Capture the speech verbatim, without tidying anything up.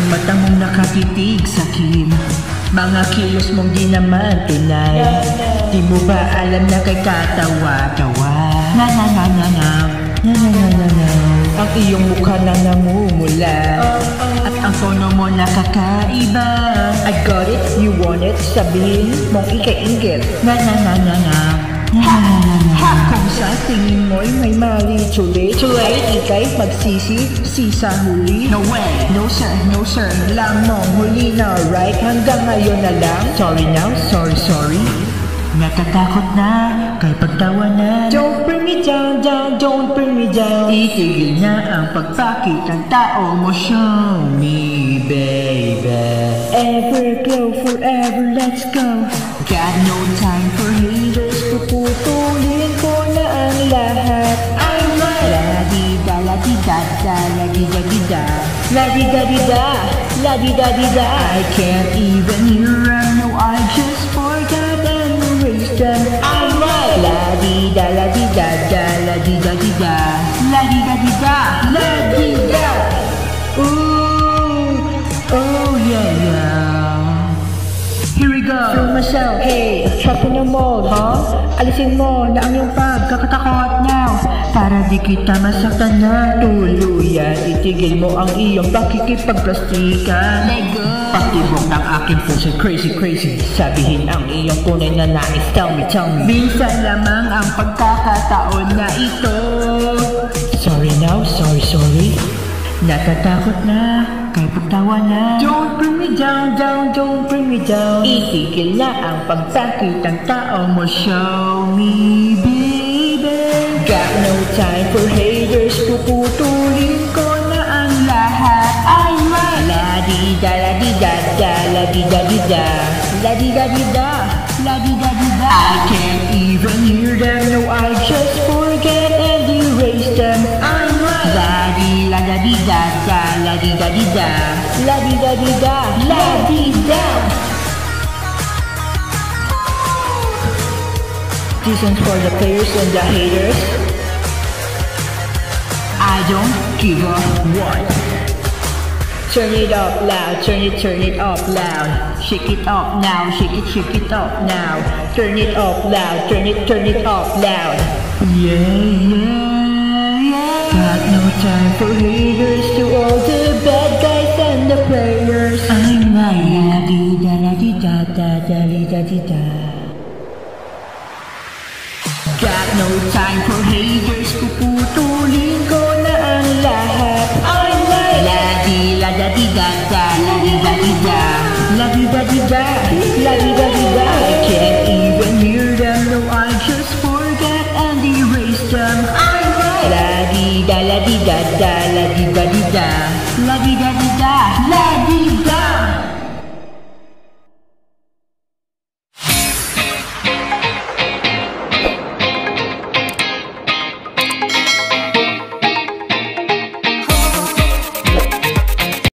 Ang mata mong nakatitig sa akin, mga kilos mong di naman tunay. Di mo ba alam na kay katawa-tawa? Na na na na na na na na na na. Ang iyong mukha na namumula, at ang tono mo nakakaiba. I got it, you want it, sabihin mong ika-inggit. Na na na na na na na na na. Kung sa tingin mo'y may mali, tuloy tuloy ika'y magsisi, sisa huli. No way, no sir, no sir, lamang huli na, right? Hanggang ngayon na lang. Sorry now, sorry, sorry. Natatakot na, kay pagtawa na. Don't bring me down, down, don't bring me down. Itigil na ang pagpakit ng tao mo. Show me, baby. Ever glow, forever, let's go. Got no time for haters. Puputulin ko na ang lahat. I'm right. La-di-da, la-di-da-da, la-di-da-di-da, la-di-da-di-da, la-di-da-di-da. I can't even hear them, no, I just forgot and erased them. I'm right. La-di-da, la-di-da-da, la-di-da-di-da, la-di-da-di-da, la-di-da. Ooh, oh yeah, yeah. Here we go. Throw myself, hey, trap in the mold, huh? Alisin mo na ang iyong pagkakatakot now, para di kita masaktan na tuluyan. Itigil mo ang iyong pakikipagplastikan. Lego. Patibok ng aking puso, crazy, crazy. Sabihin ang iyong tunay na nais. Tell me, tell me. Minsan lamang ang pagkakataon na ito. Sorry now, sorry, sorry. Natatakot na, kay pagtawa na. Don't bring me down, down, don't bring me down. Itigil na ang pagpakit ng tao mo. Show me, baby. Got no time for haters. Puputulin ko na ang lahat. I'm right. La-di-da, la-di-da-da, la-di-da-di-da, la-di-da-di-da, la-di-da-di-da. I can't even hear them, no, I just forget and erase them. I'm right. La-di, la-da-di-da-da, la-di-da-di-da, la-di-da-di-da, la-di-da. This one's for the players and the haters. I don't give a what. Turn it up loud, turn it, turn it up loud. Shake it up now, shake it, shake it up now. Turn it up loud, turn it, turn it up loud. Yeah, yeah, yeah. Got no time for haters, to all the bad guys and the players. I'm right. La-di-da, la-di-da-da, da-li-da-di-da. Got no time for haters, puputulin ko na ang lahat. I'm right. La-di, la-da-di-da-da, la-di-da-di-da, la-di-da-di-da, la-di-da-di-da. I can't